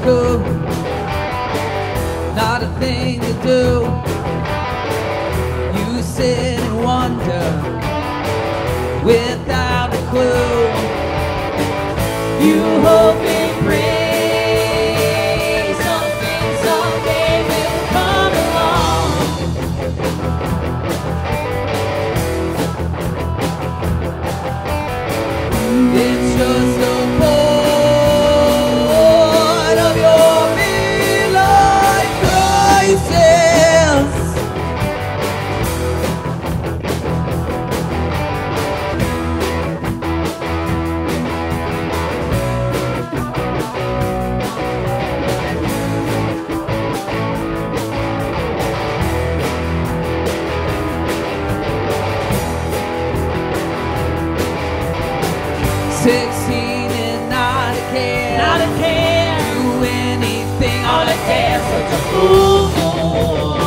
school, not a thing to do. You sit and wonder without a clue. You hope and pray something someday will come along. It's just a part of your midlife crisis. And not a care, do anything on a dare, such a fool.